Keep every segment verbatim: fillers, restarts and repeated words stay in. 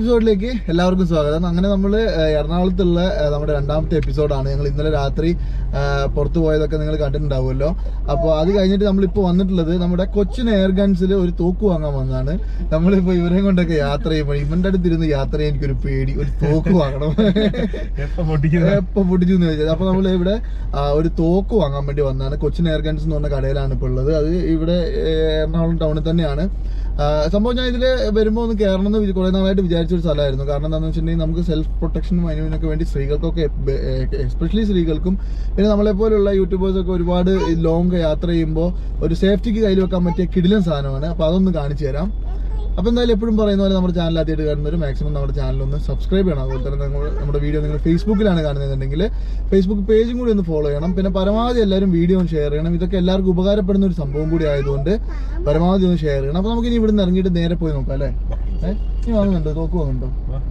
എപ്പിസോഡിലേക്ക് എല്ലാവർക്കും സ്വാഗതം. അങ്ങനെ നമ്മൾ എറണാകുളത്തുള്ള നമ്മുടെ രണ്ടാമത്തെ എപ്പിസോഡാണ്. ഞങ്ങൾ ഇന്നലെ രാത്രി പുറത്തു പോയതൊക്കെ നിങ്ങൾ കണ്ടിട്ടുണ്ടാവുമല്ലോ. അപ്പോൾ അത് കഴിഞ്ഞിട്ട് നമ്മളിപ്പോൾ വന്നിട്ടുള്ളത് നമ്മുടെ കൊച്ചിൻ എയർ ഗൺസിൽ ഒരു തോക്ക് വാങ്ങാൻ വന്നതാണ്. നമ്മളിപ്പോൾ ഇവരെയും കൊണ്ടൊക്കെ യാത്ര ചെയ്യുമ്പോൾ ഇവൻ്റെ അടുത്തിരുന്ന് യാത്ര ചെയ്യാൻ എനിക്കൊരു പേടി, ഒരു തോക്ക് വാങ്ങണം, എപ്പോൾ പൊട്ടിച്ചു എന്ന് ചോദിച്ചത്. അപ്പോൾ നമ്മൾ ഇവിടെ ഒരു തോക്ക് വാങ്ങാൻ വേണ്ടി വന്നതാണ്. കൊച്ചിൻ എയർ ഗൺസ് എന്ന് പറഞ്ഞ കടയിലാണ് ഇപ്പോൾ ഉള്ളത്. അത് ഇവിടെ എറണാകുളം ടൗണിൽ തന്നെയാണ് സംഭവം. ഞാൻ ഇതിൽ വരുമ്പോൾ ഒന്ന് കയറണം എന്ന് കുറേ നാളായിട്ട് വിചാരിച്ചൊരു സ്ഥലമായിരുന്നു. കാരണം എന്താണെന്ന് വെച്ചിട്ടുണ്ടെങ്കിൽ നമുക്ക് സെൽഫ് പ്രൊട്ടക്ഷനും അതിനൊക്കെ വേണ്ടി സ്ത്രീകൾക്കൊക്കെ, എസ്പെഷ്യലി സ്ത്രീകൾക്കും പിന്നെ നമ്മളെപ്പോലുള്ള യൂട്യൂബേഴ്സൊക്കെ ഒരുപാട് ലോങ് യാത്ര ചെയ്യുമ്പോൾ ഒരു സേഫ്റ്റിക്ക് കയ്യിൽ വെക്കാൻ പറ്റിയ കിടിലൻ സാധനമാണ്. അപ്പോൾ അതൊന്ന് കാണിച്ചു തരാം. അപ്പോൾ എന്തായാലും എപ്പോഴും പറയുന്ന പോലെ നമ്മുടെ ചാനൽ ആദ്യമായിട്ട് കാണുന്നവർ മാക്സിമം നമ്മുടെ ചാനലൊന്ന് സബ്സ്ക്രൈബ് ചെയ്യണം. അതുപോലെ തന്നെ നമ്മൾ നമ്മുടെ വീഡിയോ നിങ്ങൾ ഫേസ്ബുക്കിലാണ് കാണുന്നതെന്നുണ്ടെങ്കിൽ ഫേസ്ബുക്ക് പേജും കൂടി ഒന്ന് ഫോളോ ചെയ്യണം. പിന്നെ പരമാവധി എല്ലാവരും വീഡിയോ ഒന്ന് ഷെയർ ചെയ്യണം. ഇതൊക്കെ എല്ലാവർക്കും ഉപകാരപ്പെടുന്ന ഒരു സംഭവം കൂടി ആയതുകൊണ്ട് പരമാവധി ഒന്ന് ഷെയർ ചെയ്യണം. അപ്പോൾ നമുക്ക് ഇനി ഇവിടെ നിന്ന് ഇറങ്ങിയിട്ട് നേരെ പോയി നോക്കാം അല്ലേ? ഏഹ് നീ വാങ്ങുന്നുണ്ടോ? തോക്ക് വാങ്ങുന്നുണ്ടോ?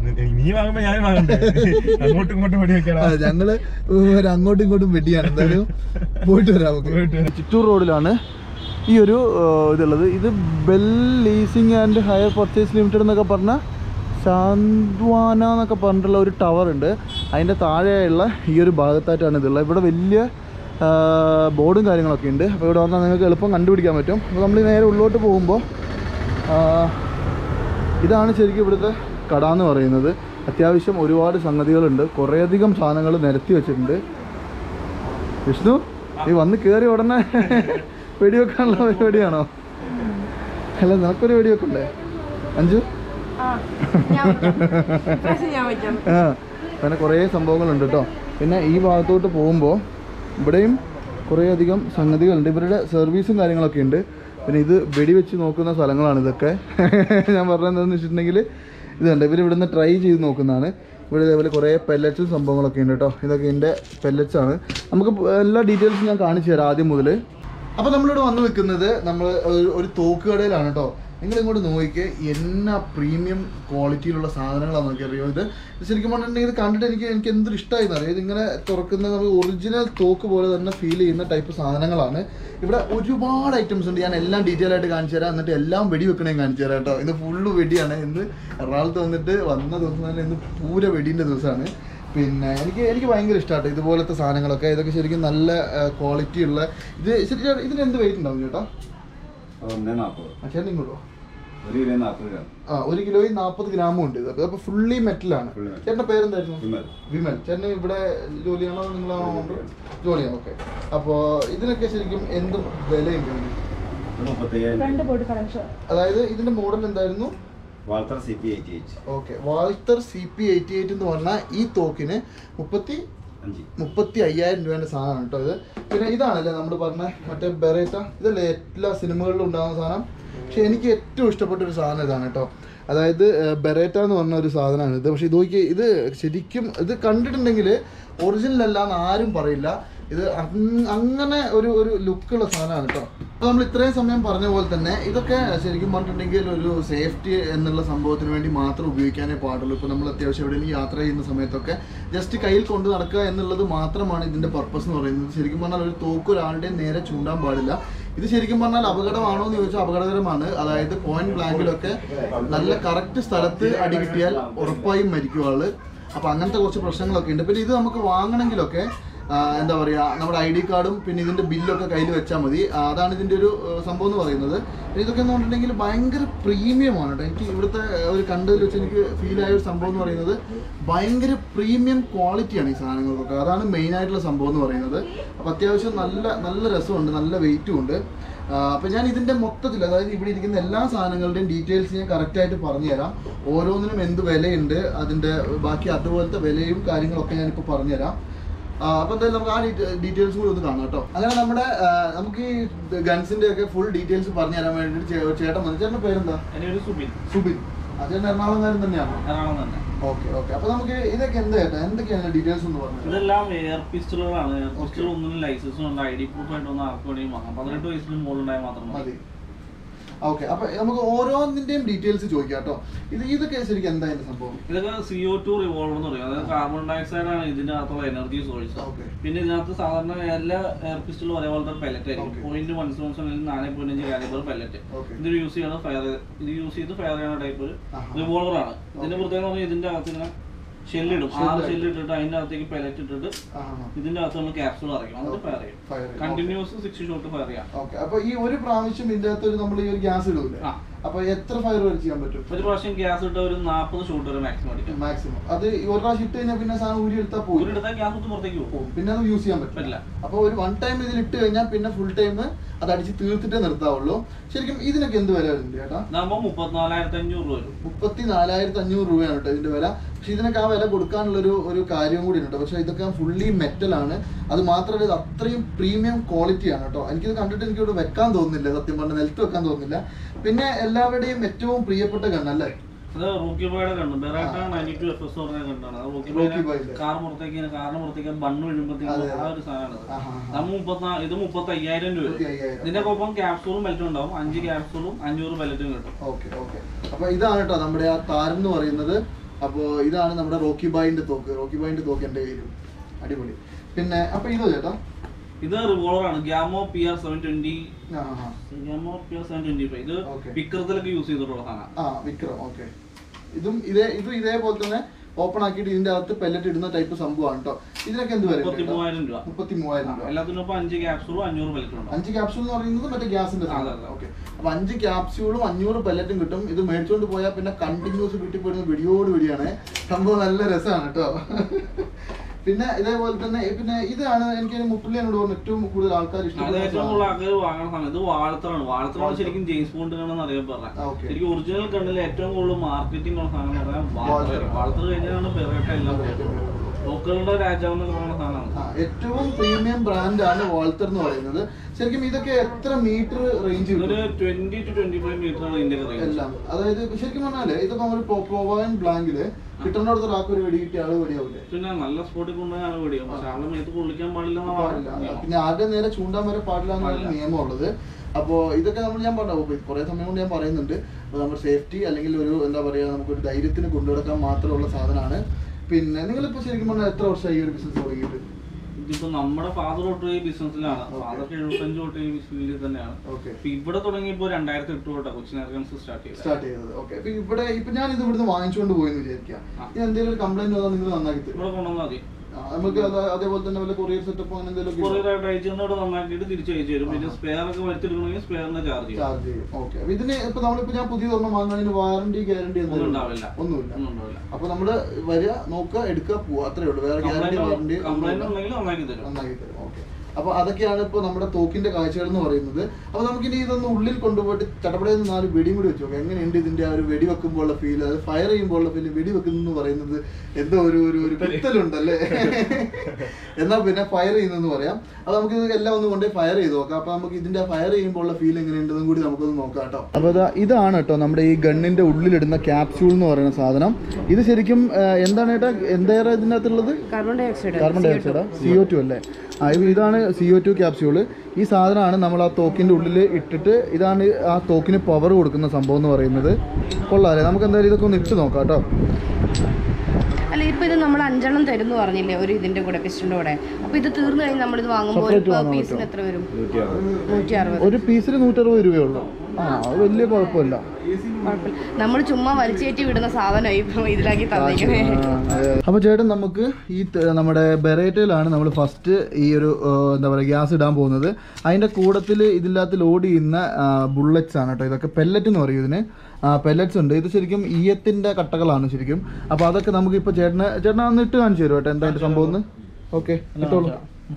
ഞങ്ങള് അങ്ങോട്ടും ഇങ്ങോട്ടും വെടിയാണ്. എന്തായാലും പോയിട്ട് വരാം. നമുക്ക് ചിറ്റൂർ റോഡിലാണ് ഈ ഒരു ഇതുള്ളത്. ഇത് Bell Leasing and Hire Purchase Limited എന്നൊക്കെ പറഞ്ഞ സാന്ത്വാന എന്നൊക്കെ പറഞ്ഞിട്ടുള്ള ഒരു ടവർ ഉണ്ട്. അതിൻ്റെ താഴെയുള്ള ഈ ഒരു ഭാഗത്തായിട്ടാണ് ഇതുള്ളത്. ഇവിടെ വലിയ ബോർഡും കാര്യങ്ങളൊക്കെ ഉണ്ട്. അപ്പോൾ ഇവിടെ വന്നാൽ നിങ്ങൾക്ക് എളുപ്പം കണ്ടുപിടിക്കാൻ പറ്റും. അപ്പോൾ നമ്മൾ നേരെ ഉള്ളോട്ട് പോകുമ്പോൾ ഇതാണ് ശരിക്കും ഇവിടുത്തെ കട എന്ന് പറയുന്നത്. അത്യാവശ്യം ഒരുപാട് സംഗതികളുണ്ട്. കുറേയധികം സാധനങ്ങൾ നിരത്തി വെച്ചിട്ടുണ്ട്. വിഷ്ണു, ഈ വന്ന് കയറി ഉടനെ വെടിവെക്കാനുള്ള പരിപാടിയാണോ? അല്ല, നിനക്കൊരു വെടിവെക്കണ്ടേ അഞ്ചു? ആ, അങ്ങനെ കുറേ സംഭവങ്ങളുണ്ട് കേട്ടോ. പിന്നെ ഈ ഭാഗത്തോട്ട് പോകുമ്പോൾ ഇവിടെയും കുറേയധികം സംഗതികളുണ്ട്. ഇവരുടെ സർവീസും കാര്യങ്ങളൊക്കെ ഉണ്ട്. പിന്നെ ഇത് വെടിവെച്ച് നോക്കുന്ന സ്ഥലങ്ങളാണ് ഇതൊക്കെ. ഞാൻ പറഞ്ഞതെന്ന് വെച്ചിട്ടുണ്ടെങ്കിൽ ഇത് കണ്ട് ഇവർ ഇവിടുന്ന് ട്രൈ ചെയ്ത് നോക്കുന്നതാണ്. ഇവിടെ ഇതേപോലെ കുറേ പെല്ലറ്റ്സും സംഭവങ്ങളൊക്കെ ഉണ്ട് കേട്ടോ. ഇതൊക്കെ ഇതിൻ്റെ പെല്ലറ്റ്സാണ്. നമുക്ക് എല്ലാ ഡീറ്റെയിൽസും ഞാൻ കാണിച്ചു തരാം ആദ്യം മുതൽ. അപ്പോൾ നമ്മളിവിടെ വന്ന് നിൽക്കുന്നത് നമ്മൾ ഒരു തോക്ക് കടയിലാണ് കേട്ടോ. നിങ്ങൾ ഇങ്ങോട്ട് നോക്കിക്കേ, എന്നാ പ്രീമിയം ക്വാളിറ്റിയിലുള്ള സാധനങ്ങളാണ് നമുക്ക് അറിയോ. ഇത് ശരിക്കും പറഞ്ഞിട്ടുണ്ടെങ്കിൽ ഇത് കണ്ടിട്ട് എനിക്ക് എനിക്ക് എന്തൊരു ഇഷ്ടമായിരുന്നു അറിയാം. ഇതിങ്ങനെ തുറക്കുന്ന നമുക്ക് ഒറിജിനൽ തോക്ക് പോലെ തന്നെ ഫീൽ ചെയ്യുന്ന ടൈപ്പ് സാധനങ്ങളാണ്. ഇവിടെ ഒരുപാട് ഐറ്റംസ് ഉണ്ട്. ഞാൻ എല്ലാം ഡീറ്റെയിൽ ആയിട്ട് കാണിച്ചു തരാം. എന്നിട്ട് എല്ലാം വെടി വെക്കണേ കാണിച്ചു തരാം കേട്ടോ. ഇത് ഫുള്ള് വെടിയാണ്. ഇന്ന് എറണാകുളത്ത് വന്നിട്ട് വന്ന ദിവസം തന്നെ ഇന്ന് പൂര വെടീൻ്റെ ദിവസമാണ്. പിന്നെ എനിക്ക് എനിക്ക് ഭയങ്കര ഇഷ്ടമാട്ടോ ഇതുപോലത്തെ സാധനങ്ങളൊക്കെ. ഇതൊക്കെ ശരിക്കും നല്ല ക്വാളിറ്റി ഉള്ള. ഇത് ശരിക്കും ഇതിന് എന്ത് വെയിറ്റ് ഉണ്ടാവും ചേട്ടാ? ചേട്ടൻ ഇങ്ങോട്ടോ? ആ, ഒരു കിലോയിൽ നാൽപ്പത് ഗ്രാമും ഉണ്ട്. അപ്പോൾ ഫുള്ളി മെറ്റലാണ്. ചേട്ടൻ്റെ പേരെന്തായിരുന്നു? വിമൽ. ചേട്ടന് ഇവിടെ ജോലിയാണോ? നിങ്ങളാണോ ജോലിയാണ്? ഓക്കെ. അപ്പോൾ ഇതിനൊക്കെ ശരിക്കും എന്തും വിലയുണ്ട്? അതായത് ഇതിന്റെ മോഡൽ എന്തായിരുന്നു? Walther C P eighty eight. Okay, Walther C P eighty eight എന്ന് പറഞ്ഞാൽ ഈ തോക്കിന് മുപ്പത്തി മുപ്പത്തി അയ്യായിരം രൂപേൻ്റെ സാധനമാണ് കേട്ടോ ഇത്. പിന്നെ ഇതാണല്ലേ നമ്മൾ പറഞ്ഞ മറ്റേ ബെറേറ്റ. ഇതല്ലേ എല്ലാ സിനിമകളിലും ഉണ്ടാകുന്ന സാധനം. പക്ഷെ എനിക്ക് ഏറ്റവും ഇഷ്ടപ്പെട്ട ഒരു സാധനം ഇതാണ് കേട്ടോ. അതായത് ബെറേറ്റ എന്ന് പറഞ്ഞ ഒരു സാധനമാണ് ഇത്. പക്ഷെ ഇത് നോക്കി, ഇത് ശരിക്കും ഇത് കണ്ടിട്ടുണ്ടെങ്കിൽ ഒറിജിനൽ അല്ല എന്ന് ആരും പറയില്ല. ഇത് അങ്ങനെ ഒരു ഒരു ലുക്കുള്ള സാധനമാണ് കേട്ടോ. അപ്പോൾ നമ്മൾ ഇത്രയും സമയം പറഞ്ഞ പോലെ തന്നെ ഇതൊക്കെ ശരിക്കും പറഞ്ഞിട്ടുണ്ടെങ്കിൽ ഒരു സേഫ്റ്റി എന്നുള്ള സംഭവത്തിന് വേണ്ടി മാത്രം ഉപയോഗിക്കാനേ പാടുള്ളൂ. ഇപ്പോൾ നമ്മൾ അത്യാവശ്യം എവിടെയെങ്കിലും യാത്ര ചെയ്യുന്ന സമയത്തൊക്കെ ജസ്റ്റ് കയ്യിൽ കൊണ്ട് നടക്കുക എന്നുള്ളത് മാത്രമാണ് ഇതിൻ്റെ പർപ്പസ് എന്ന് പറയുന്നത്. ശരിക്കും പറഞ്ഞാൽ ഒരു തോക്ക് ഒരാളുടെയും നേരെ ചൂണ്ടാൻ പാടില്ല. ഇത് ശരിക്കും പറഞ്ഞാൽ അപകടമാണോ എന്ന് ചോദിച്ചാൽ അപകടകരമാണ്. അതായത് പോയിന്റ് ബ്ലാങ്കിലൊക്കെ നല്ല കറക്റ്റ് സ്ഥലത്ത് അടി കിട്ടിയാൽ ഉറപ്പായും മരിക്കും ആള്. അപ്പോൾ അങ്ങനത്തെ കുറച്ച് പ്രശ്നങ്ങളൊക്കെ ഉണ്ട്. പിന്നെ ഇത് നമുക്ക് വാങ്ങണമെങ്കിലൊക്കെ എന്താ പറയുക, നമ്മുടെ ഐ ഡി കാർഡും പിന്നെ ഇതിൻ്റെ ബില്ലൊക്കെ കയ്യിൽ വെച്ചാൽ മതി. അതാണ് ഇതിൻ്റെ ഒരു സംഭവം എന്ന് പറയുന്നത്. ഇതൊക്കെ എന്ന് പറഞ്ഞിട്ടുണ്ടെങ്കിൽ ഭയങ്കര പ്രീമിയമാണ് കേട്ടോ. എനിക്ക് ഇവിടുത്തെ ഒരു കണ്ടതിൽ വെച്ച് എനിക്ക് ഫീൽ ആയ ഒരു സംഭവം എന്ന് പറയുന്നത് ഭയങ്കര പ്രീമിയം ക്വാളിറ്റിയാണ് ഈ സാധനങ്ങൾക്കൊക്കെ. അതാണ് മെയിനായിട്ടുള്ള സംഭവം എന്ന് പറയുന്നത്. അപ്പോൾ അത്യാവശ്യം നല്ല നല്ല രസമുണ്ട്, നല്ല വെയിറ്റും ഉണ്ട്. അപ്പോൾ ഞാൻ ഇതിൻ്റെ മൊത്തത്തിൽ, അതായത് ഇവിടെ ഇരിക്കുന്ന എല്ലാ സാധനങ്ങളുടെയും ഡീറ്റെയിൽസ് ഞാൻ കറക്റ്റായിട്ട് പറഞ്ഞുതരാം. ഓരോന്നിനും എന്ത് വിലയുണ്ട്, അതിൻ്റെ ബാക്കി അതുപോലത്തെ വിലയും കാര്യങ്ങളൊക്കെ ഞാനിപ്പോൾ പറഞ്ഞുതരാം. അപ്പോൾ എന്തായാലും നമുക്ക് ആ ഡീറ്റെയിൽസ് കൂടി ഒന്ന് കാണാം കേട്ടോ. അങ്ങനെ നമ്മുടെ നമുക്ക് ഈ ഗൺസിൻ്റെ ഒക്കെ ഫുൾ ഡീറ്റെയിൽസ് പറഞ്ഞു തരാൻ വേണ്ടിയിട്ട് ചേട്ടൻ വന്നു. ചേട്ടൻ്റെ പേരെന്താ? സുബിൻ. സുബിൻ. ആ ചേട്ടൻ എറണാകുളംകാരൻ തന്നെയാണോ? എറണാകുളം തന്നെ. Okay okay. അപ്പോൾ നമുക്ക് ഇതൊക്കെ എന്താ ചേട്ടാ, എന്തൊക്കെയാണ് ഡീറ്റെയിൽസ് എന്ന് പറഞ്ഞത്? ഇതെല്ലാം എയർ പിസ്റ്റളുകളാണ്. എയർ പിസ്റ്റൾ ഒന്നിനും ലൈസൻസും ഉണ്ട്, ഐ ഡി പ്രൂഫ് ആയിട്ട് ഒന്ന് ആർക്ക് വേണ്ടിയും വാങ്ങാം. പതിനെട്ട് വയസ്സിന് മുകളിലുണ്ടായാൽ മാത്രം മതി. ഓക്കെ, അപ്പൊ നമുക്ക് ഓരോന്നിന്റെയും ഡീറ്റെയിൽസ് ചോദിക്കാം കേട്ടോ. ഇത് ഇതൊക്കെ ശരിക്കും എന്താ ഇതിന്റെ സംഭവം? ഇതൊക്കെ സി ഒ ടു റിവോൾവർ എന്ന് പറയും. അതായത് കാർബൺ ഡയോക്സൈഡ് ആണ് ഇതിന്റെ അകത്തുള്ള എനർജി സോഴ്സ്. പിന്നെ ഇതിനകത്ത് സാധാരണ എല്ലാ എയർ പിസ്റ്റലും ഒരേപോലത്തെ പെല്ലറ്റ് ആയിരിക്കും. പോയിന്റ് വൺ സെവൻ സെവൻ നാല് പോയിന്റ് അഞ്ച് കാലിബർ പെല്ലറ്റ്. ഇത് യൂസ് ചെയ്യണ ഫയർ ഇത് യൂസ് ചെയ്ത് ഫയർ ചെയ്യുന്ന ടൈപ്പ് റിവോൾവർ ആണ്. ഇതിന്റെ പ്രത്യേകത പറഞ്ഞാൽ ഇതിന്റെ അകത്ത് ഇങ്ങനെ ഷെല്ലിടും. ആറ് ഷെല്ല് ഇട്ടിട്ട് അതിന്റെ അകത്തേക്ക് പെലറ്റ് ഇട്ടിട്ട് ഇതിന്റെ അകത്ത് നമ്മൾ ക്യാപ്സൂൾ അറിയും. എന്നിട്ട് ഫയർ ചെയ്യും. കണ്ടിന്യൂസ് സിക്സ് ഷോട്ട് ഫയർ ചെയ്യാം. ഓക്കെ, അപ്പൊ ഈ ഒരു പ്രാവശ്യം ഇതിന്റെ അകത്ത് നമ്മൾ ഈ ഒരു ഗ്യാസ് ഇടൂലേ, അപ്പൊ എത്ര ഫയർ വരെ ചെയ്യാൻ പറ്റും? ഒരു പ്രാവശ്യം ഗ്യാസ് ഇട്ട ഒരു നാൽപ്പത് ഷോട്ട് വരെ മാക്സിമം അടിക്കാം. മാക്സിമം അത് ഒരു പ്രാവശ്യം ഇട്ട് കഴിഞ്ഞാൽ പിന്നെ സാധനം ഊരി എടുത്താൽ പോകും. ഊരി എടുത്താൽ ഗ്യാസ് പുറത്തേക്ക് പോകും. പിന്നെ അത് യൂസ് ചെയ്യാൻ പറ്റില്ല. അപ്പൊ ഒരു വൺ ടൈം ഇതിൽ ഇട്ട് കഴിഞ്ഞാൽ പിന്നെ ഫുൾ ടൈം അത് അടിച്ച് തീർത്തിട്ടേ നിർത്താവുള്ളൂ. ശരിക്കും ഇതിനൊക്കെ എന്ത് വില വരുന്നുണ്ട് ചേട്ടാ? നമ്മൾ മുപ്പത്തിനാലായിരത്തി അഞ്ഞൂറ് രൂപ വരും. മുപ്പത്തി നാലായിരത്തി അഞ്ഞൂറ് രൂപയാണ് കേട്ടോ ഇതിന്റെ വില. പക്ഷെ ഇതിനൊക്കെ ആ വില കൊടുക്കാനുള്ളൊരു ഒരു കാര്യം കൂടി ഉണ്ട്. പക്ഷെ ഇതൊക്കെ ഫുള്ളി മെറ്റൽ ആണ്. അത് മാത്രമല്ല ഇത് അത്രയും പ്രീമിയം ക്വാളിറ്റി ആണ് കേട്ടോ. എനിക്കിത് കണ്ടിട്ട് എനിക്ക് ഇവിടെ വെക്കാൻ തോന്നുന്നില്ല, സത്യം പറഞ്ഞാൽ നിലത്ത് വെക്കാൻ തോന്നുന്നില്ല. പിന്നെ എല്ലാവരുടെയും ഏറ്റവും പ്രിയപ്പെട്ട ഗണ്ണല്ലേ അത് റോക്കി ബോയുടെ കണ്ടു. Beretta ninety two F S പറഞ്ഞ കണ്ടാണ്. അത് റോക്കി ബോയുടെ കാർ പുറത്തേക്ക് കാറിന് പുറത്തേക്ക് ബണ്ണ് വീഴുമ്പോഴത്തേക്ക് ആ ഒരു സാധനമാണ്. നമ്മൾ മുപ്പത്തിനാല് ഇത് മുപ്പത്തി അയ്യായിരം രൂപ. ഇതിന്റെ ഒപ്പം ക്യാപ്സൂളും ബെൽറ്റും ഉണ്ടാവും. അഞ്ച് ക്യാപ്സൂളും അഞ്ഞൂറ് ബെൽറ്റും കിട്ടും. ഓക്കെ ഓക്കെ, അപ്പൊ ഇതാണ് കേട്ടോ നമ്മുടെ ആ താരം എന്ന് പറയുന്നത്. അപ്പോൾ ഇതാണ് നമ്മുടെ റോക്കി ബായിന്റെ തോക്ക്. റോക്കി ബായിന്റെ തോക്ക് എൻ്റെ കയ്യിലും അടിപൊളി. പിന്നെ അപ്പൊ ഇതോ ചേട്ടാ? ഇത് റിവോൾവർ ആണ്. Gamo P R seven twenty Gamo P R seven twenty five. ഇത് വിക്രത്തിലൊക്കെ യൂസ് ചെയ്തിട്ടുള്ള സാധനം. ആ വിക്രം. ഓക്കെ, ഇതും ഇതേ ഇതും ഇതേപോലെ തന്നെ ഓപ്പൺ ആക്കിയിട്ട് ഇതിന്റെ അകത്ത് പെല്ലറ്റ് ഇടുന്ന ടൈപ്പ് സംഭവമാണ് കേട്ടോ. ഇതിനൊക്കെ എന്ത് വരും? മുപ്പത്തി മൂവായിരം രൂപ. മുപ്പത്തി മൂവായിരം രൂപ. എല്ലാത്തിനും അഞ്ച് ക്യാപ്സൂളും അഞ്ഞൂറ് പെല്ലറ്റും ഉണ്ട്. അഞ്ച് ക്യാപ്സൂൾ എന്ന് പറയുന്നത് മറ്റേ ഗ്യാസിന്റെ. ഓക്കെ, അപ്പൊ അഞ്ച് ക്യാപ്സ്യൂളും അഞ്ഞൂറ് പെല്ലറ്റും കിട്ടും. ഇത് മേടിച്ചുകൊണ്ട് പോയാൽ പിന്നെ കണ്ടിന്യൂസ് കിട്ടിപ്പോയിരുന്ന വെടിയോട് വെടിയാണ്. സംഭവം നല്ല രസമാണ് കേട്ടോ. പിന്നെ ഇതേപോലെ തന്നെ പിന്നെ ഇതാണ് എനിക്ക് മുപ്പത്തിനോട് പറഞ്ഞ ഏറ്റവും കൂടുതൽ ആൾക്കാർ ഇഷ്ടപ്പെടുന്ന ഇത് വാഴത്താണ്. വാഴത്താണ് ശരിക്കും ജെയിംസ് ബോണ്ട് ഗണ്ണെന്ന് അറിയപ്പെടുന്നത്. ശരിക്കും ഒറിജിനൽ ഗണ്ണിൽ ഏറ്റവും കൂടുതൽ മാർക്കറ്റിംഗ് ഉള്ള സാധനം എന്ന് പറഞ്ഞാൽ വാഴത്തർ കഴിഞ്ഞാണ് ബെറേറ്റ എല്ലാം ലോക്കലുടെ രാജാവ് എന്ന് പറയുന്ന സാധനമാണ്. ഏറ്റവും പ്രീമിയം ബ്രാൻഡാണ് വാൾട്ടർ എന്ന് പറയുന്നത്. ശരിക്കും ഇതൊക്കെ എത്ര മീറ്റർ റേഞ്ച്? ഒരു twenty to twenty five metre ആണ് ഇതിന്റെ റേഞ്ച് എല്ലാം. അതായത് ശരിക്കും പറഞ്ഞാല് ഇതൊക്കെ നമ്മൾ പ്രോവൻ ബ്ലാങ്കില് കിട്ടുന്നിടത്ത് ഒരാൾക്ക് ഒരു വെടി കിട്ടിയ ആള് വെടിയാവില്ലേ? പിന്നെ നല്ല സ്പോട്ടിൽ കൊണ്ടുപോയി ആള് വെടിയാവും. പക്ഷെ ആളുടെ മേത്ത് കൊള്ളിക്കാൻ പാടില്ല. പിന്നെ ആരുടെ നേരെ ചൂണ്ടാൻ വരെ പാടില്ല എന്നാണ് നിയമമുള്ളത്. അപ്പോൾ ഇതൊക്കെ നമ്മൾ ഞാൻ പറഞ്ഞു കുറേ സമയം കൊണ്ട് ഞാൻ പറയുന്നുണ്ട്. അപ്പോൾ നമ്മുടെ സേഫ്റ്റി അല്ലെങ്കിൽ ഒരു എന്താ പറയുക നമുക്കൊരു ധൈര്യത്തിന് കൊണ്ടുനടക്കാൻ മാത്രമുള്ള സാധനമാണ്. പിന്നെ നിങ്ങളിപ്പോ ശരിക്കും പറഞ്ഞാൽ എത്ര വർഷമായി ഈ ഒരു ബിസിനസ് തുടങ്ങിയിട്ട്? ഇതിപ്പോ നമ്മുടെ ഫാദർ തൊട്ട് ഈ ബിസിനസ്സിലാണ്. ഫാദർക്ക് എഴുപത്തഞ്ച് തൊട്ട് ഈ ഫീൽഡിൽ തന്നെയാണ്. ഇവിടെ തുടങ്ങിയപ്പോ രണ്ടായിരത്തി എട്ട് തൊട്ടാണ് കൊച്ചിൻ സ്റ്റാർട്ട് ചെയ്തത് സ്റ്റാർട്ട് ചെയ്തത് ഓക്കെ. അപ്പൊ ഇവിടെ ഇപ്പൊ ഞാൻ ഇത് ഇവിടുന്ന് വാങ്ങിച്ചുകൊണ്ട് പോയെന്ന് വിചാരിക്കാം. ഇത് എന്തെങ്കിലും ഒരു കംപ്ലൈന്റ് വന്നാൽ നിങ്ങൾ നന്നാക്കി തരും? ഇവിടെ കൊണ്ടുവന്നാൽ മതി. നമുക്ക് അതേപോലെ തന്നെ വല്ല കൊറിയർ സെറ്റപ്പ് അങ്ങനെ എന്തെങ്കിലും കൊറിയർ അയച്ചുകൊണ്ട് നന്നാക്കിയിട്ട് തിരിച്ചു അയച്ചു തരും. പിന്നെ സ്പെയർ ഒക്കെ വരുത്തിയെടുക്കണമെങ്കിൽ സ്പെയറിന് ചാർജ് ചാർജ് ചെയ്യും. ഓക്കെ, അപ്പൊ ഇതിന് ഇപ്പൊ നമ്മളിപ്പോ ഞാൻ പുതിയ ഒരെണ്ണം വാങ്ങുന്നതിന് വാറണ്ടി ഗ്യാരണ്ടി ഒന്നും ഉണ്ടാവില്ല. ഒന്നുമില്ല. അപ്പൊ നമ്മള് വരിക നോക്കുക എടുക്കുക പോവുക അത്രേ ഉള്ളൂ. വേറെ ഗ്യാരണ്ടി വാറണ്ടി കംപ്ലൈന്റ് ഉണ്ടെങ്കിൽ നന്നാക്കി തരും. നന്നാക്കി തരും. ഓക്കെ, അപ്പൊ അതൊക്കെയാണ് ഇപ്പൊ നമ്മുടെ തോക്കിന്റെ കാഴ്ചകൾ എന്ന് പറയുന്നത്. അപ്പൊ നമുക്കിനി ഇതൊന്ന് ഉള്ളിൽ കൊണ്ടുപോയിട്ട് ചടപടയിൽ നിന്ന് നാല് വെടിയും കൂടി വെച്ചു നോക്കാം. എങ്ങനെയുണ്ട് ഇതിന്റെ ആ ഒരു വെടി വെക്കുമ്പോഴുള്ള ഫീൽ, അത് ഫയർ ചെയ്യുമ്പോഴുള്ള ഫീൽ. വെടി വെക്കുന്നു പറയുന്നത് എന്തോ ഒരു ഒരു കുത്തലുണ്ടല്ലേ? എന്നാൽ പിന്നെ ഫയർ ചെയ്യുന്നെന്ന് പറയാം. അപ്പൊ നമുക്ക് ഇത് എല്ലാം ഒന്ന് കൊണ്ടുപോയി ഫയർ ചെയ്ത് നോക്കാം. അപ്പൊ നമുക്ക് ഇതിന്റെ ഫയർ ചെയ്യുമ്പോഴുള്ള ഫീൽ എങ്ങനെയുണ്ടെന്നും കൂടി നമുക്കൊന്ന് നോക്കാം കേട്ടോ. അപ്പൊ ഇതാണ് കേട്ടോ നമ്മുടെ ഈ ഗണ്ണിന്റെ ഉള്ളിലിടുന്ന ക്യാപ്സ്യൂൾ എന്ന് പറയുന്ന സാധനം. ഇത് ശരിക്കും എന്താണ് ഏട്ടാ എന്താ ഇതിനകത്തുള്ളത്? Carbon dioxide. Carbon dioxide C O two അല്ലേ? ആ ഇതാണ് സി ഒ ടു ക്യാപ്സ്യൂള്. ഈ സാധനമാണ് നമ്മൾ ആ തോക്കിൻ്റെ ഉള്ളിൽ ഇട്ടിട്ട് ഇതാണ് ആ തോക്കിന് പവർ കൊടുക്കുന്ന സംഭവം എന്ന് പറയുന്നത്. കൊള്ളാമല്ലേ? നമുക്ക് എന്തായാലും ഇതൊക്കെ ഒന്ന് ഇട്ട് നോക്കാം കേട്ടോ. അല്ല ഇപ്പൊ ഇത് നമ്മൾ അഞ്ചെണ്ണം തരുന്നു പറഞ്ഞില്ലേ ഒരു ഇതിന്റെ കൂടെ പിസ്റ്റന്റെ കൂടെ. അപ്പൊ ഇത് തീർന്നു കഴിഞ്ഞാൽ നമ്മൾ ഇത് വാങ്ങുമ്പോൾ പീസിന് എത്ര വരും? നൂറ്റി അറുപത്. ഒരു പീസിന് നൂറ്ററുപത് രൂപയുള്ളൂ. ആ വലിയ കുഴപ്പമില്ല. നമ്മൾ ചുമ്മാ വലിച്ചേറ്റി വിടുന്ന സാധനമായി ഇപ്പൊ ഇതിലാക്കി തന്നിരിക്കണേ. അപ്പൊ ചേട്ടൻ നമുക്ക് ഈ നമ്മുടെ ബെറേറ്റയിലാണ് നമ്മൾ ഫസ്റ്റ് ഈ ഒരു എന്താ പറയുക ഗ്യാസ് ഇടാൻ പോകുന്നത്. അതിന്റെ കൂട്ടത്തിൽ ഇതിനകത്ത് ലോഡ് ചെയ്യുന്ന ബുള്ളറ്റ്സ് ആണ് കേട്ടോ. ഇതൊക്കെ പെല്ലറ്റ് എന്ന് പറയും ഇതിന്. പെല്ലറ്റ്സ് ഉണ്ട്. ഇത് ശരിക്കും ഈയത്തിന്റെ കട്ടകളാണ് ശരിക്കും. അപ്പൊ അതൊക്കെ നമുക്ക് ഇപ്പൊ ചേട്ടന് ചേട്ടൻ ഒന്ന് ഇട്ട് കാണിച്ചു തരും കേട്ടോ എന്തായാലും സംഭവം ഒന്ന്. ഓക്കെ, ഇട്ടോളൂ.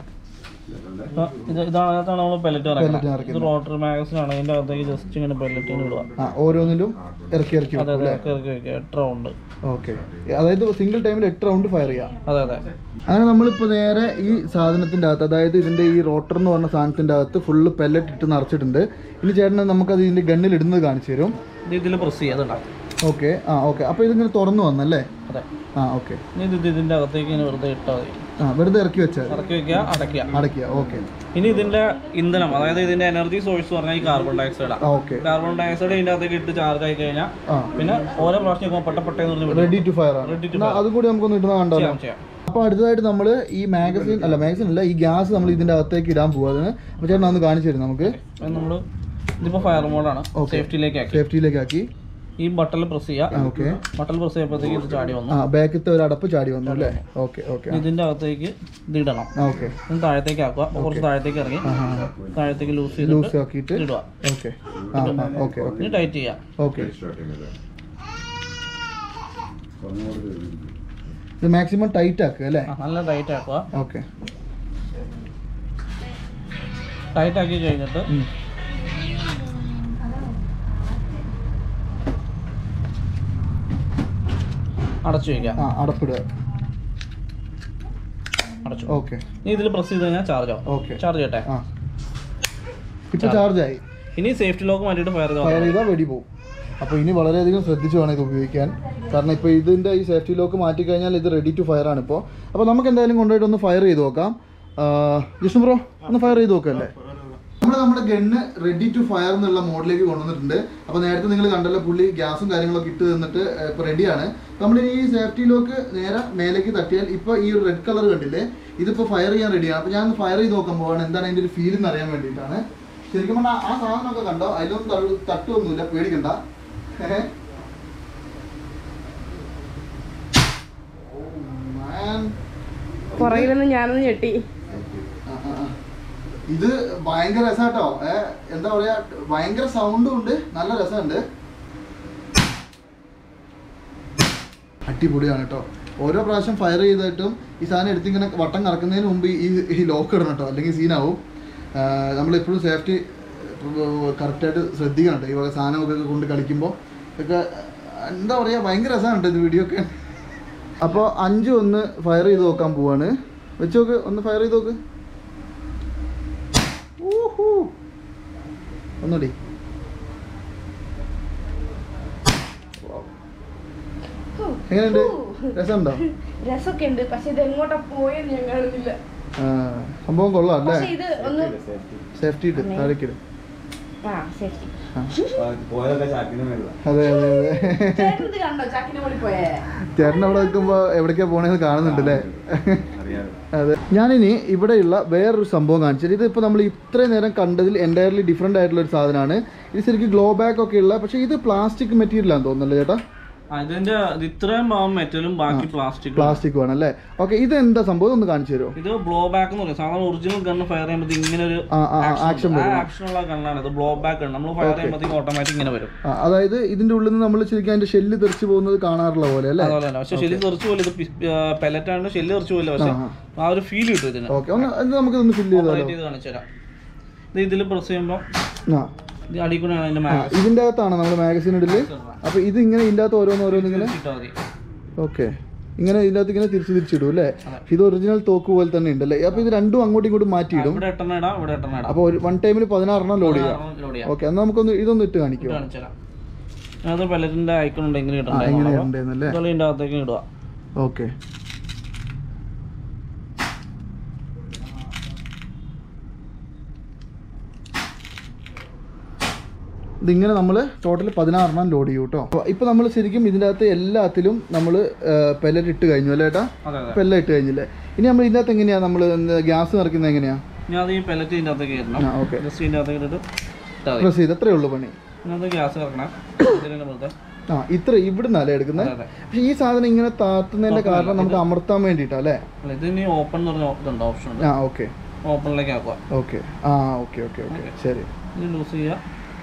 ഇതാണ് നമ്മൾ പെല്ലറ്റ് ഇറക്കുന്നത്. ഇത് റോട്ടറി മാഗസിൻ ആണ്. ഇതിന്റെ അകത്തേക്ക് ജസ്റ്റ് ഇങ്ങനെ പെല്ലറ്റിന് ഇടുക. ഓരോന്നിലും ഇറക്കി ഇറക്കി എട്ട് റൗണ്ട്. ഓക്കെ, അതായത് സിംഗിൾ ടൈമിൽ എട്ട് റൗണ്ട് ഫയർ ചെയ്യാം. അതെ അതെ. അങ്ങനെ നമ്മളിപ്പോൾ നേരെ ഈ സാധനത്തിൻ്റെ അകത്ത്, അതായത് ഇതിൻ്റെ ഈ റോട്ടർ എന്ന് പറഞ്ഞ സാധനത്തിൻ്റെ അകത്ത് ഫുള്ള് പെല്ലറ്റ് ഇട്ട് നിറച്ചിട്ടുണ്ട്. ഇനി ചേട്ടന് നമുക്കത് ഇതിൻ്റെ ഗണ്ണിൽ ഇടുന്നത് കാണിച്ചു തരും. ഇതിൽ പ്രസ് ചെയ്യാതുണ്ടാവും. ഓക്കെ, ആ ഓക്കെ. അപ്പോൾ ഇതിങ്ങനെ തുറന്നു വന്നല്ലേ? അതെ. ആ ഓക്കെ. ഇത് ഇതിൻ്റെ അകത്തേക്ക് ഇങ്ങനെ വെറുതെ ഇട്ടാൽ മതി. ആ വെറുതെ ഇറക്കി വെച്ചാൽ ഇറക്കി വെക്കുക, അടയ്ക്കുക. അടയ്ക്കുക. ഓക്കെ. ഇനി ഇതിന്റെ ഇന്ധനം, അതായത് ഇതിന്റെ എനർജി സോഴ്സ് പറഞ്ഞാൽ ഈ carbon dioxide. Okay. Carbon dioxide ഇതിന്റെ അകത്തേക്ക് ഇട്ട് ചാർജ് ആയി കഴിഞ്ഞാൽ പിന്നെ ഓരോ പ്രാവശ്യം പെട്ടപ്പെട്ടെന്ന് റെഡി ടു ഫയർ ആണ്. അതും കൂടി നമുക്കൊന്ന് ഇടുന്ന കണ്ടോ. അപ്പോൾ അടുത്തതായിട്ട് നമ്മൾ ഈ മാഗസിൻ അല്ല മാഗസിൻ അല്ല ഈ ഗ്യാസ് നമ്മൾ ഇതിന്റെ അകത്തേക്ക് ഇടാൻ പോവാ. അപ്പോൾ ചേട്ടൻ ഒന്ന് കാണിച്ചു തരും നമുക്ക്. നമ്മൾ ഇതിപ്പോ ഫയർ മോഡാണ്, സേഫ്റ്റിയിലേക്ക് ആക്കി സേഫ്റ്റിയിലേക്ക് ആക്കി ഈ ബട്ടൺ പ്രസ് ചെയ്യുക. ഓക്കെ. ബട്ടൺ പ്രസ് ചെയ്യുമ്പോഴത്തേക്ക് ഇത് ചാടി വന്നു. ആ ബാക്കത്തെ ഒരു അടപ്പ് ചാടി വന്നു അല്ലേ. Okay okay. ഇതിന്റെ അകത്തേക്ക് ഇത് ഇടണം. ഓക്കെ. ഇത് താഴത്തേക്ക് ആക്കുക, കുറച്ച് താഴത്തേക്ക് ഇറങ്ങി താഴത്തേക്ക് ലൂസ് ചെയ്ത് ലൂസ് ആക്കിയിട്ട് ഇടുക. ഓക്കെ. ആ ഓക്കെ ഓക്കെ. ഇനി ടൈറ്റ് ചെയ്യാം. ഓക്കെ. ഇത് മാക്സിമം ടൈറ്റ് ആക്കുക അല്ലേ. നല്ല ടൈറ്റ് ആക്കുക. ഓക്കെ. ടൈറ്റ് ആക്കി കഴിഞ്ഞിട്ട് അടച്ചു വയ്ക്കാം. ആ അടപ്പിടുക. അടച്ചു. ഓക്കെ. ഇനി ഇതിൽ പ്രസ് ചെയ്ത് കഴിഞ്ഞാൽ ചാർജ് ആവും. ഓക്കെ. ചാർജ് ചെയ്യട്ടെ. ആ ഇപ്പോൾ ചാർജ് ആയി. ഇനി സേഫ്റ്റി ലോക്ക് മാറ്റിയിട്ട് ഫയർ ചെയ്താൽ ഫയർ ചെയ്താൽ വെടി പോകും. അപ്പോൾ ഇനി വളരെയധികം ശ്രദ്ധിച്ചു വേണം ഇത് ഉപയോഗിക്കാൻ. കാരണം ഇപ്പോൾ ഇതിൻ്റെ ഈ സേഫ്റ്റി ലോക്ക് മാറ്റിക്കഴിഞ്ഞാൽ ഇത് റെഡി ടു ഫയർ ആണ് ഇപ്പോൾ. അപ്പോൾ നമുക്ക് എന്തായാലും കൊണ്ടുപോയിട്ട് ഒന്ന് ഫയർ ചെയ്ത് നോക്കാം. ജിഷ്ണു ബ്രോ ഒന്ന് ഫയർ ചെയ്ത് നോക്കല്ലേ. നമ്മൾ നമ്മുടെ ഗണ്ണ് റെഡി ടു ഫയർ എന്നുള്ള മോഡിലേക്ക് കൊണ്ടുവന്നിട്ടുണ്ട്. അപ്പോൾ നേരത്തെ നിങ്ങൾ കണ്ടല്ലോ പുള്ളി ഗ്യാസും കാര്യങ്ങളൊക്കെ ഇട്ട് തന്നിട്ട് ഇപ്പോൾ റെഡിയാണ്. നമ്മൾ ഈ സേഫ്റ്റി ലോക്ക് നേരെ മേലേക്ക് തട്ടിയാൽ ഇപ്പോൾ ഈ ഒരു റെഡ് കളർ കണ്ടില്ലേ, ഇതിപ്പോൾ ഫയർ ചെയ്യാൻ റെഡിയാണ്. അപ്പോൾ ഞാൻ ഫയർ ചെയ്ത് നോക്കാൻ പോവാണ് എന്താണ് അതിൻ്റെ ഒരു ഫീൽ എന്ന് അറിയാൻ വേണ്ടിയിട്ടാണ്. ശരിക്കും പറഞ്ഞാൽ ആ സാധനമൊക്കെ കണ്ടോ, അതിലൊന്നും തട്ടുമൊന്നുമില്ല, പേടിക്കണ്ട. പുറകിലൊന്നും ഞാനൊന്ന് ഞെട്ടി. ഇത് ഭയങ്കര രസാട്ടോ. ഏഹ് എന്താ പറയാ, ഭയങ്കര സൗണ്ടും ഉണ്ട്, നല്ല രസമുണ്ട്, അടിപൊളിയാണ് കേട്ടോ. ഓരോ പ്രാവശ്യം ഫയർ ചെയ്തിട്ടും ഈ സാധനം എടുത്തിങ്ങനെ വട്ടം കറക്കുന്നതിന് മുമ്പ് ഈ ഈ ലോക്ക് ഇടണം കേട്ടോ, അല്ലെങ്കിൽ സീനാവും. നമ്മളെപ്പോഴും സേഫ്റ്റി കറക്റ്റായിട്ട് ശ്രദ്ധിക്കണം കേട്ടോ. ഈ വക സാധനമൊക്കെ കൊണ്ട് കളിക്കുമ്പോൾ ഒക്കെ എന്താ പറയുക, ഭയങ്കര രസമാണ് കേട്ടോ ഇത് വീഡിയോ ഒക്കെ. അപ്പോൾ അഞ്ച് ഒന്ന് ഫയർ ചെയ്ത് നോക്കാൻ പോവാണ്. വെച്ച് നോക്ക്, ഒന്ന് ഫയർ ചെയ്ത് നോക്ക്. ഊഹൂ ഒന്നുകൂടി. എങ്ങനെയുണ്ട്, രസമുണ്ടോ? രസമൊക്കെ ഉണ്ട്, പക്ഷെ ഇത് എങ്ങോട്ടാ പോയെന്ന് ഞാൻ കാണുന്നില്ല. ആ സംഭവം കൊള്ളാം അല്ലേ. ഇത് ഒന്ന് സേഫ്റ്റി ഇട്ട് താഴേക്കിട്. ആ സേഫ്റ്റി. അതെ അതെ അതെ. ചേട്ടൻ അവിടെ നിൽക്കുമ്പോൾ എവിടേക്കാ പോണേന്ന് കാണുന്നുണ്ട് അല്ലേ. അതെ. ഞാനിനി ഇവിടെയുള്ള വേറൊരു സംഭവം കാണിച്ചത്. ഇത് ഇപ്പോൾ നമ്മൾ ഇത്രയും നേരം കണ്ടതിൽ എൻറ്റയർലി ഡിഫറെൻ്റ് ആയിട്ടുള്ള ഒരു സാധനമാണ്. ഇത് ശരിക്കും ഗ്ലോ ബാക്ക് ഒക്കെ ഉള്ള, പക്ഷേ ഇത് പ്ലാസ്റ്റിക് മെറ്റീരിയലാണെന്ന് തോന്നുന്നല്ലേ ചേട്ടാ. ഇതിന്റെ ഇത്രയും മെറ്റലും ബാക്കി പ്ലാസ്റ്റിക് പ്ലാസ്റ്റിക് ആണല്ലേ. ഓക്കെ. ഇത് എന്താ സംഭവം ഒന്ന് കാണിച്ചു തരുമോ? ഇത് ബ്ലോ ബാക്ക് എന്ന് പറയും. സാധാരണ ഒറിജിനൽ ഗണ്ണ് ഫയർ ചെയ്യുമ്പോൾ ഇങ്ങനെ ഒരു ആക്ഷൻ ഉള്ള ഗണ്ണാണ് ഇത്. ബ്ലോ ബാക്ക് ആണ്. നമ്മൾ ഫയർ ചെയ്യുമ്പോഴത്തേക്ക് ഓട്ടോമാറ്റിക് ഇങ്ങനെ വരും. അതായത് ഇതിന്റെ ഉള്ളിൽ നിന്ന് നമ്മൾ ശരിക്കും അതിന്റെ ഷെല്ല് തെറിച്ച് പോകുന്നത് കാണാറുള്ള പോലെ അല്ലേ. അതുപോലെ തന്നെ. പക്ഷെ ഷെല്ല് തെറിച്ച് പോലെ ഇത് പെലറ്റ് ആണ്, ഷെല്ല് തെറിച്ച് പോലെ, പക്ഷെ ആ ഒരു ഫീൽ കിട്ടും ഇതിന്. ഓക്കെ. ഒന്ന് നമുക്ക് ഒന്ന് ഫില്ല് ചെയ്ത് കാണിച്ചു തരാം. ഇത് ഇതിൽ പ്രസ് ചെയ്യുമ്പോൾ ഇതിന്റെ അകത്താണ് നമ്മൾ മാഗസിൻ ഇടല്. അപ്പൊ ഇത് ഇങ്ങനെ ഇതിന്റെ അകത്ത് ഓരോന്ന് ഓരോന്ന് ഇങ്ങനെ. ഓക്കെ. ഇങ്ങനെ ഇതിന്റെ അകത്ത് ഇങ്ങനെ തിരിച്ച് തിരിച്ചിടും അല്ലേ. ഇത് ഒറിജിനൽ തോക്ക് പോലെ തന്നെ ഉണ്ടല്ലേ. അപ്പൊ ഇത് രണ്ടും അങ്ങോട്ടും ഇങ്ങോട്ടും മാറ്റിയിടും. അപ്പൊ വൺ ടൈമിൽ പതിനാറെണ്ണം ലോഡ് ചെയ്യാം. ഓക്കെ. എന്നാൽ നമുക്കൊന്ന് ഇതൊന്ന് ഇട്ട് കാണിക്കും. പെലറ്റിന്റെ ഐക്കൺ ഉണ്ടെങ്കിൽ ഇതിന്റെ അകത്തേക്ക് ഇടുക. ഓക്കെ. ഇതിങ്ങനെ നമ്മൾ ടോട്ടൽ പതിനാറെണ്ണം ലോഡ് ചെയ്യും കേട്ടോ. ഇപ്പോൾ നമ്മൾ ശരിക്കും ഇതിൻ്റെ അകത്ത് എല്ലാത്തിലും നമ്മൾ പെല്ലറ്റ് ഇട്ട് കഴിഞ്ഞു അല്ലേ ഏട്ടാ. പെല്ല ഇട്ട് കഴിഞ്ഞില്ലേ. ഇനി നമ്മൾ ഇതിൻ്റെ അകത്ത് എങ്ങനെയാണ് നമ്മൾ ഗ്യാസ് നിറയ്ക്കുന്നത് എങ്ങനെയാണ്? പ്രസ് ചെയ്ത് അത്രേ ഉള്ളൂ പണി. ആ ഇത്ര ഇവിടുന്നല്ലേ എടുക്കുന്നത്. പക്ഷെ ഈ സാധനം ഇങ്ങനെ താത്തുന്നതിന്റെ കാരണം നമുക്ക് അമർത്താൻ വേണ്ടിയിട്ടല്ലേ. ആ ഓക്കെ. ഓപ്പണിലേക്ക് ആക്കുക. ഓക്കെ. ആ ഓക്കെ ഓക്കെ ഓക്കെ ശരി. ലൂസ് ചെയ്യുക.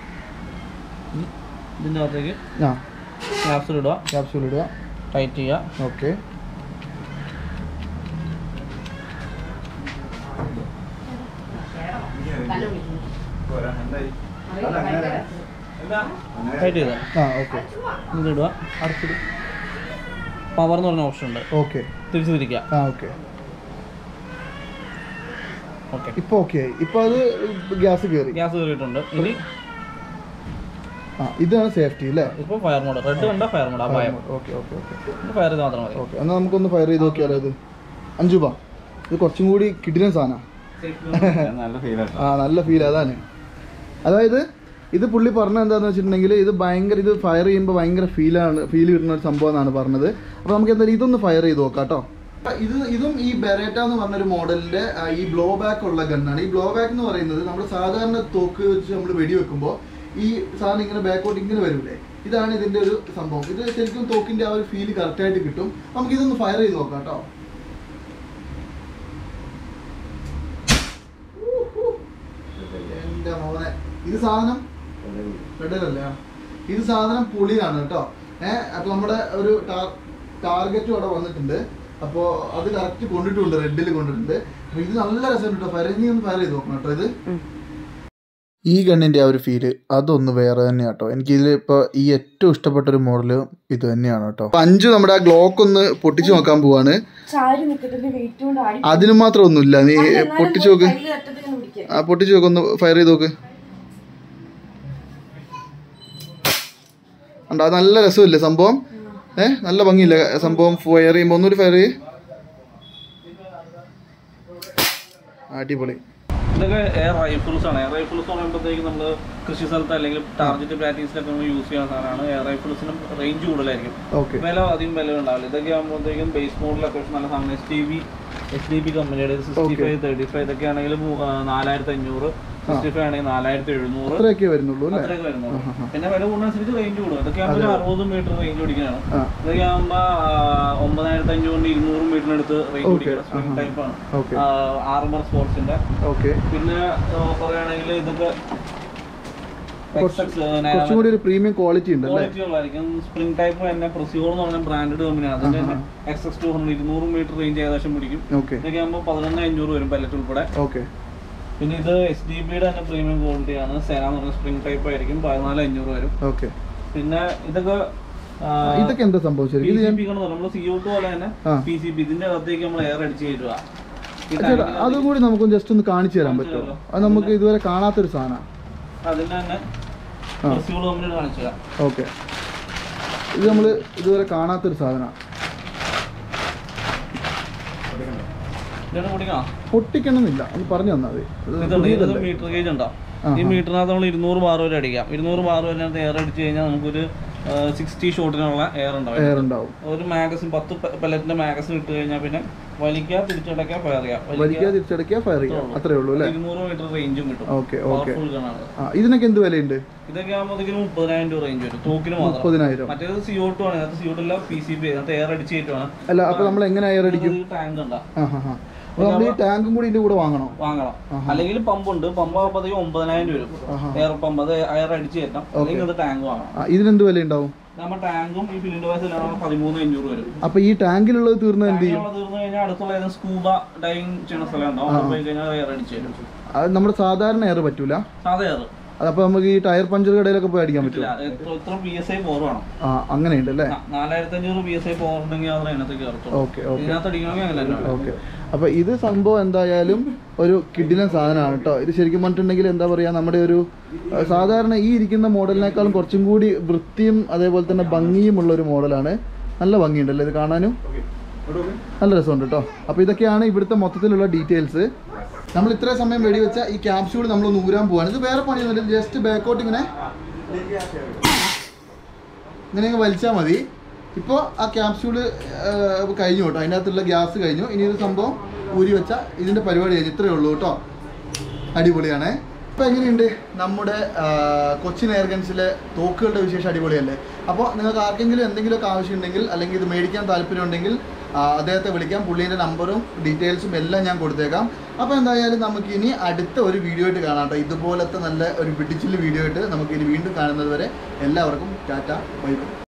ഇതിൻ്റെ അകത്തേക്ക് ആ ക്യാപ്സൂൾ ഇടുക. ക്യാപ്സൂൾ ഇടുക. ടൈറ്റ് ചെയ്യുക. ഓക്കെ. ടൈറ്റ് ചെയ്ത ആ ഓക്കെ. ഇതിടുക. അടച്ചിടുക. പവർ എന്ന് പറഞ്ഞ ഓപ്ഷൻ ഉണ്ട്. ഓക്കെ. തിരിച്ച് തിരിക്കുക. ആ ഓക്കെ. ഓക്കെ. ഇപ്പോൾ ഓക്കെ ആയി. ഇപ്പോൾ അത് ഗ്യാസ് കയറി. ഗ്യാസ് കയറിയിട്ടുണ്ട്. ഇനി ആ ഇതാണ് സേഫ്റ്റി അല്ലേ. ഇപ്പോൾ ഫയർ മോഡ്. റെഡ് കണ്ട ഫയർ മോഡ്. ആ fire. Okay okay okay. Fire ചെയ്ത് മാത്രം മതി. ഓക്കെ. എന്നാൽ നമുക്കൊന്ന് ഫയർ ചെയ്ത് നോക്കിയാലോ. ഇത് അഞ്ചു രൂപ ഇത് കുറച്ചും കൂടി കിടിലൻ സാധനമാണ്. നല്ല ഫീലാണ്. ആ നല്ല ഫീൽ അതാണ്. അതായത് ഇത് പുള്ളി പറഞ്ഞത് എന്താണെന്ന് വെച്ചിട്ടുണ്ടെങ്കിൽ ഇത് ഭയങ്കര ഇത് ഫയർ ചെയ്യുമ്പോൾ ഭയങ്കര ഫീലാണ് ഫീൽ കിട്ടുന്ന ഒരു സംഭവം എന്നാണ് പറഞ്ഞത്. അപ്പോൾ നമുക്ക് എന്തായാലും ഇതൊന്ന് ഫയർ ചെയ്ത് നോക്കാം കേട്ടോ. ഇത് ഇതും ഈ ബെറേറ്റ എന്ന് പറഞ്ഞൊരു മോഡലിൻ്റെ ഈ ബ്ലോ ബാക്ക് ഉള്ള ഗണ്ണാണ്. ഈ ബ്ലോ ബാക്ക് എന്ന് പറയുന്നത് നമ്മൾ സാധാരണ തോക്ക് വെച്ച് നമ്മൾ വെടിവെക്കുമ്പോൾ ഈ സാധനം ഇങ്ങനെ ബാക്കോട്ട് ഇങ്ങനെ വരില്ലേ, ഇതാണ് ഇതിൻ്റെ ഒരു സംഭവം. ഇത് ശരിക്കും തോക്കിൻ്റെ ആ ഒരു ഫീല് കറക്റ്റായിട്ട് കിട്ടും. നമുക്ക് ഇതൊന്ന് ഫയർ ചെയ്ത് നോക്കാം കേട്ടോ. എൻ്റെ മോനെ ഇത് സാധനം റെഡല്ലേ, ഇത് സാധനം പുളിയാണ് കേട്ടോ. ഏഹ് അപ്പോൾ നമ്മുടെ ഒരു ടാർഗറ്റും അവിടെ വന്നിട്ടുണ്ട്. അപ്പോൾ അത് കറക്റ്റ് കൊണ്ടിട്ടുണ്ട്, റെഡിൽ കൊണ്ടിട്ടുണ്ട്. അപ്പോൾ ഇത് നല്ല രസം കേട്ടോ. ഫയർ നീ ഒന്ന് ഫയർ ചെയ്ത് നോക്കണം കേട്ടോ. ഇത് ഈ ഗണ്ണിൻ്റെ ആ ഒരു ഫീല് അതൊന്ന് വേറെ തന്നെയാണ് കേട്ടോ. എനിക്കിതിൽ ഇപ്പോൾ ഈ ഏറ്റവും ഇഷ്ടപ്പെട്ട ഒരു മോഡല് ഇത് തന്നെയാണ് കേട്ടോ. അഞ്ചു നമ്മുടെ ആ ഗ്ലോക്ക് ഒന്ന് പൊട്ടിച്ചു നോക്കാൻ പോവാണ്. അതിന് മാത്രം ഒന്നുമില്ല, നീ പൊട്ടിച്ചു നോക്ക്. ആ പൊട്ടിച്ചു നോക്ക്, ഒന്ന് ഫയർ ചെയ്ത് നോക്ക്. ഉണ്ട്, അത് നല്ല രസമില്ലേ സംഭവം? ഏഹ് നല്ല ഭംഗിയില്ലേ സംഭവം? ഫയർ ചെയ്യുമ്പോൾ ഒന്നൊരു ഫയർ ചെയ്യ്. അടിപൊളി. ഇതൊക്കെ എയർ റൈഫിൾസ് ആണ്. എയർ റൈഫിൾസ് എന്ന് പറയുമ്പോഴത്തേക്ക് നമ്മൾ കൃഷി സ്ഥലത്ത് അല്ലെങ്കിൽ ടാർഗറ്റ് പ്രാക്ടീസിലൊക്കെ നമ്മൾ യൂസ് ചെയ്യുന്ന സാധനമാണ്. എയർ റൈഫിൾസിനും റേഞ്ച് കൂടുതലായിരിക്കും, വില അധികം വില ഉണ്ടാവില്ല. ഇതൊക്കെ ആകുമ്പോഴത്തേക്കും ബേസ് മോഡലൊക്കെ നല്ല സാധനം. S T B S D P കമ്പനിയുടെ സിക്സ്റ്റി ഫൈവ് തേർട്ടി ഫൈവ് ഇതൊക്കെ ആണെങ്കിൽ നാലായിരത്തി അഞ്ഞൂറ്, സിക്സ്റ്റി ഫൈവ് ആണെങ്കിൽ നാലായിരത്തി എഴുന്നൂറ് അത്രയൊക്കെ വരുന്നുള്ളൂ. പിന്നെ വില കൂടുന്നതനുസരിച്ച് റേഞ്ച് കൂടും. ഇതൊക്കെ ആകുമ്പോൾ അറുപത് മീറ്റർ റേഞ്ച് ഓടിക്കാനാണ്. ഇതൊക്കെ ആകുമ്പോൾ ഒമ്പതിനായിരത്തി അഞ്ഞൂറിന് ഇരുന്നൂറ് മീറ്ററിനടുത്ത് റേഞ്ച് ഓടിക്കണം. സ്പ്രിംഗ് ടൈപ്പാണ്, ആർമർ സ്പോർട്സിന്റെ. പിന്നെ പറയുകയാണെങ്കിൽ ഇതൊക്കെ പ്രീമിയം ക്വാളിറ്റി ഉള്ളതായിരിക്കും. സ്പ്രിംഗ് ടൈപ്പ് തന്നെ പ്രസിയോർ എന്ന് പറഞ്ഞ ബ്രാൻഡഡ് കമ്പനിയാണ്. അതിന്റെ തന്നെ എക്സ് എക്സ് ടു ഹൺഡ്രഡ് ഇരുന്നൂറ് മീറ്റർ റേഞ്ച് ഏകദേശം പിടിക്കും. ഇതൊക്കെ ആകുമ്പോൾ പതിനൊന്ന് അഞ്ഞൂറ് വരും പെല്ലറ്റ് ഉൾപ്പെടെ. പിന്നെ ഇത് എസ് ഡി ബിയുടെ തന്നെ പ്രീമിയം ക്വാളിറ്റിയാണ്. സെന എന്ന് പറഞ്ഞ സ്പ്രിംഗ് ടൈപ്പ് ആയിരിക്കും, പതിനാല് അഞ്ഞൂറ് വരും. പിന്നെ ഇതൊക്കെ ഇതൊക്കെ എന്താ സംഭവിച്ചത്? നമ്മൾ സി ഒ ടു പോലെ തന്നെ പി സി ബി, ഇതിന്റെ അകത്തേക്ക് നമ്മൾ എയർ അടിച്ച് കയറ്റുക. അതും കൂടി നമുക്ക് ജസ്റ്റ് ഒന്ന് കാണിച്ചു തരാൻ പറ്റുമോ? അത് നമുക്ക് ഇതുവരെ കാണാത്തൊരു സാധനമാണ്. അതിന്റെ തന്നെ കാണിച്ചു തരാം. ഓക്കെ, ഇത് നമ്മൾ ഇതുവരെ കാണാത്തൊരു സാധനമാണ്. പൊട്ടിക്കണമെന്നില്ല, അത് പറഞ്ഞു തന്നാൽ മതി. മീറ്റർ ഗേജ് ഉണ്ടോ? ഈ മീറ്ററിനകത്ത് നമ്മൾ ഇരുന്നൂറ് ബാർ വരെ അടിക്കാം. ഇരുന്നൂറ് ബാർ വരെ എയർ അടിച്ചു കഴിഞ്ഞാൽ നമുക്കൊരു സിക്സ്റ്റി ഷോട്ടിനുള്ള എയർ ഉണ്ടാവും. എയർ ഉണ്ടാവും. ഒരു മാഗസിൻ പത്ത് പെല്ലറ്റിന്റെ മാഗസിൻ ഇട്ട് കഴിഞ്ഞാൽ പിന്നെ വലിക്കുക, തിരിച്ചടക്കുക, ഫയർ ചെയ്യാം. വലിക്കുക, തിരിച്ചടക്കുക, ഫയർ ചെയ്യാം, അത്രേ ഉള്ളൂ അല്ലേ? ഇരുന്നൂറ് മീറ്റർ റേഞ്ചും കിട്ടും. Okay okay. ഇതിനൊക്കെ എന്ത് വിലയുണ്ട്? ഇതൊക്കെ ആകുമ്പോഴത്തേക്കും മുപ്പതിനായിരം രൂപ റേഞ്ച് വരും തോക്കിന് മാത്രം. മുപ്പതിനായിരം. മറ്റേത് സി ഒ ടു ആണ്. അതിനകത്ത് സി ഒ ടു അല്ല, പി സി ബി, അതിനകത്ത് എയർ അടിച്ച് കയറ്റുവാണ്. അല്ല, അപ്പൊ നമ്മൾ എങ്ങനെ എയർ അടിക്കും? ടാങ്ക് ഉണ്ടാ, നമ്മൾ ഈ ടാങ്കും കൂടി ഇതിന്റെ കൂടെ വാങ്ങണം വാങ്ങണം അല്ലെങ്കിൽ പമ്പ് ഉണ്ട്. പമ്പ് ആകുമ്പോഴത്തേക്കും ഒമ്പതിനായിരം വരും എയർ പമ്പ്. അത് എയർ അടിച്ച് കയറ്റാം. അല്ലെങ്കിൽ അത് ടാങ്ക് വാങ്ങണം. ഇതിനെന്ത് വില ഉണ്ടാവും? നമ്മുടെ ടാങ്കും ഈ ഫിലിന്റെ വയസ്സിലാണ് പതിമൂന്ന് അഞ്ഞൂറ് വരും. അപ്പൊ ഈ ടാങ്കിലുള്ളത് തീർന്നു എന്ത് ചെയ്യും? തീർന്നു കഴിഞ്ഞാൽ അടുത്തുള്ള ഏതെങ്കിലും സ്കൂബ ഡൈവിംഗ് ചെയ്യുന്ന സ്ഥലം ഉണ്ടാവും. അവിടെ പോയി കഴിഞ്ഞാൽ എയർ അടിച്ച് തരും. അത് നമ്മുടെ സാധാരണ എയർ പറ്റൂല. സാധാ എയർ. അതപ്പോ നമുക്ക് ഈ ടയർ പഞ്ചർ കടയിലൊക്കെ പോയി അടിക്കാൻ പറ്റില്ല. എത്ര പി എസ് ഐ പവർ വേണം? ആ അങ്ങനെയുണ്ട് അല്ലേ? നാലായിരത്തി അഞ്ഞൂറ് പി എസ് ഐ പവർ ഉണ്ടെങ്കിൽ അത് അതിനകത്തേക്ക് ഇറക്കും. Okay okay. ഇതിനകത്ത് അടിക്കണമെങ്കിൽ അങ്ങനെ. ഓക്കെ. അപ്പോൾ ഇത് സംഭവം എന്തായാലും ഒരു കിടിലൻ സാധനമാണ് കേട്ടോ. ഇത് ശരിക്കും പറഞ്ഞിട്ടുണ്ടെങ്കിൽ എന്താ പറയുക, നമ്മുടെ ഒരു സാധാരണ ഈ ഇരിക്കുന്ന മോഡലിനേക്കാളും കുറച്ചും കൂടി വൃത്തിയും അതേപോലെ തന്നെ ഭംഗിയുമുള്ള ഒരു മോഡലാണ്. നല്ല ഭംഗിയുണ്ടല്ലേ ഇത് കാണാനും? നല്ല രസമുണ്ട് കേട്ടോ. അപ്പോൾ ഇതൊക്കെയാണ് ഇവിടുത്തെ മൊത്തത്തിലുള്ള ഡീറ്റെയിൽസ്. നമ്മൾ ഇത്രയും സമയം വെടിവെച്ച ഈ ക്യാപ്സ്യൂൾ നമ്മൾ നൂരാൻ പോവാണ്. ഇത് വേറെ പണിയൊന്നുമില്ല, ജസ്റ്റ് ബാക്കോട്ട് ഇങ്ങനെ ഇങ്ങനെ വലിച്ചാൽ മതി. ഇപ്പോൾ ആ ക്യാപ്സ്യൂള് കഴിഞ്ഞു കേട്ടോ, അതിനകത്തുള്ള ഗ്യാസ് കഴിഞ്ഞു. ഇനി ഇത് സംഭവം ഊരി വെച്ചാൽ ഇതിൻ്റെ പരിപാടി കഴിഞ്ഞു. ഇത്രയേ ഉള്ളൂ കേട്ടോ. അടിപൊളിയാണേ. ഇപ്പോൾ എങ്ങനെയുണ്ട് നമ്മുടെ കൊച്ചിൻ എയർഗൺസിലെ തോക്കുകളുടെ വിശേഷം? അടിപൊളിയല്ലേ? അപ്പോൾ നിങ്ങൾക്ക് ആർക്കെങ്കിലും എന്തെങ്കിലുമൊക്കെ ആവശ്യമുണ്ടെങ്കിൽ അല്ലെങ്കിൽ ഇത് മേടിക്കാൻ താല്പര്യമുണ്ടെങ്കിൽ അദ്ദേഹത്തെ വിളിക്കാം. പുള്ളീൻ്റെ നമ്പറും ഡീറ്റെയിൽസും എല്ലാം ഞാൻ കൊടുത്തേക്കാം. അപ്പോൾ എന്തായാലും നമുക്കിനി അടുത്ത ഒരു വീഡിയോ ആയിട്ട് കാണാം കേട്ടോ. ഇതുപോലത്തെ നല്ല ഒരു പിടിച്ചില് വീഡിയോ ആയിട്ട് നമുക്കിനി വീണ്ടും കാണുന്നത് വരെ എല്ലാവർക്കും ടാറ്റ, ബൈ ബൈ.